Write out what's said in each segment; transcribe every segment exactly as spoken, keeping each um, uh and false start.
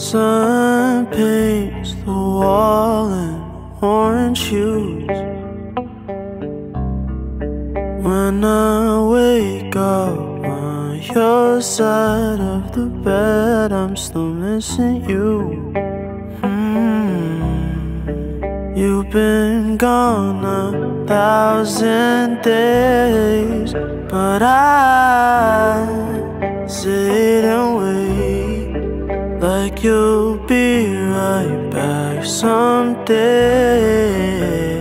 sun paints the wall in orange hues. When I wake up on your side of the bed, I'm still missing you. mm. You've been gone a thousand days, but I sit and wait like you'll be right back someday.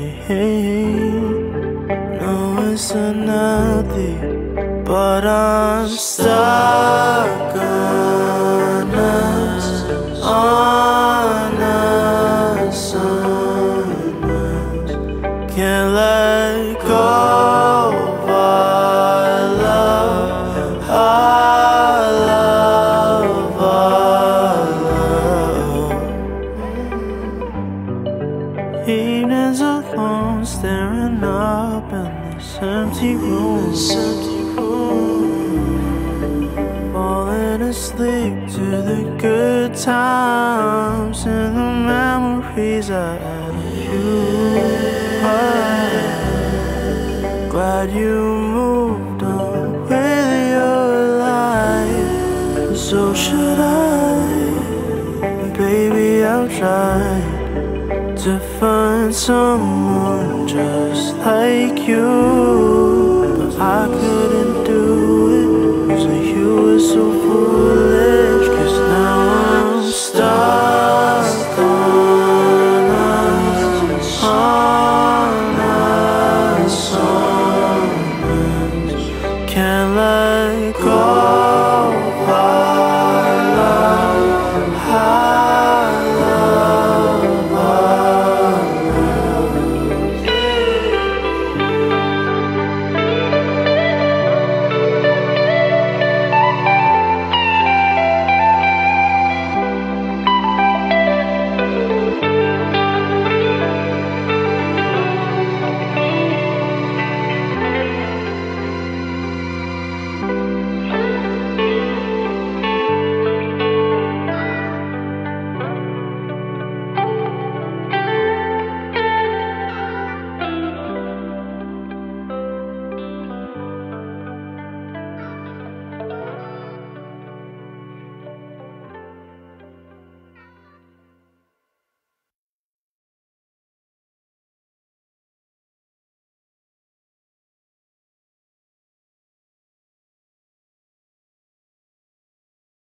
No, it's unhealthy, but I'm stuck on us, on us, on us. Can't let go of our love, our love, our love. Evenings alone, staring up in this empty room, this empty room. Falling asleep to the good times and the memories I had of you. Glad you moved on with your life. So should I. Baby, I'll try to find someone just like you, but I couldn't do it, 'cause you were so foolish. 'Cause now I'm stuck